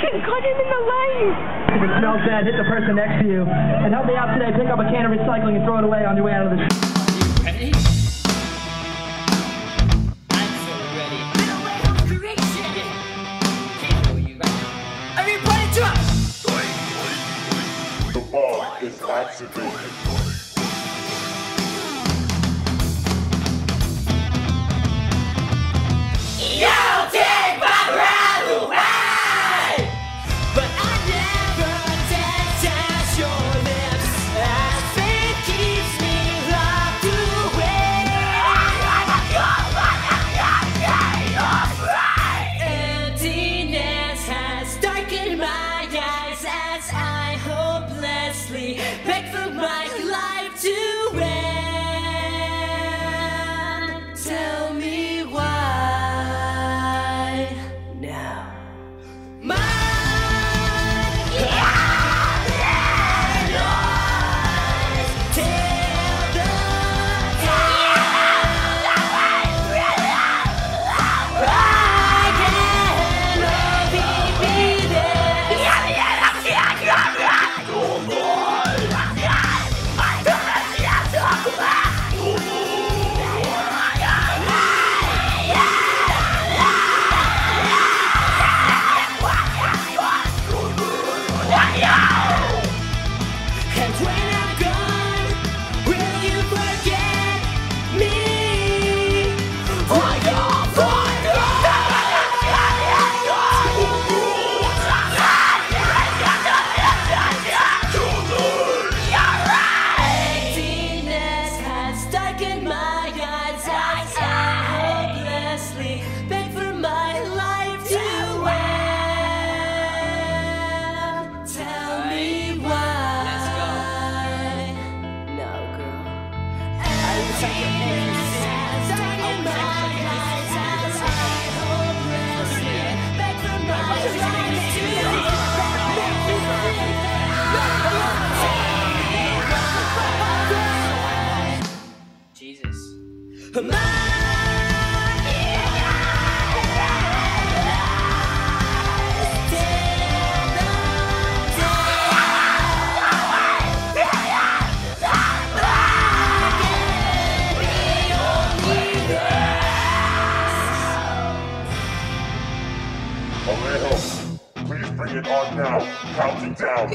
fucking cut him in the leg! If it smells bad, hit the person next to you. And help me out today, pick up a can of recycling and throw it away on your way out of the... Are you ready? I'm so ready. Middleweight of creation! Can't know you right now. Everybody drop! The bomb is activated. You'll take my breath away! But I never touch your lips as fate keeps me locked away. Emptiness has darkened my eyes as I hopelessly beg for my life to end. Tell me why now. And when I'm gone, will you forget me? For your emptiness has darkened my eyes as I hopelessly beg for my life to end. Tell me why. Let's go. No, girl. Emptiness has darkened my eyes as I hopelessly beg for my life to end. Jesus. Please bring it on now. Counting down.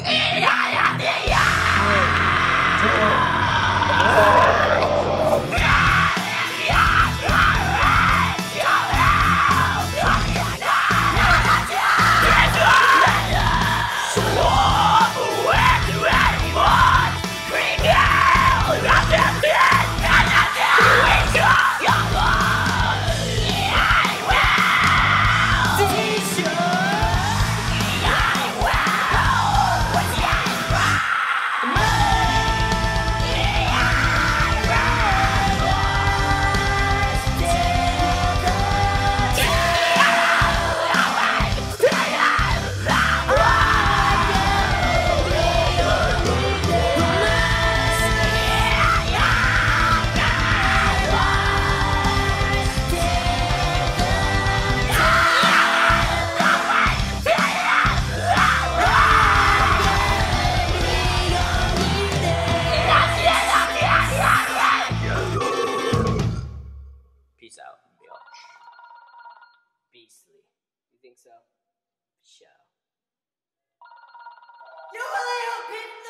Peace out, bitch. Beastly. You think so? Sure. You little bitch!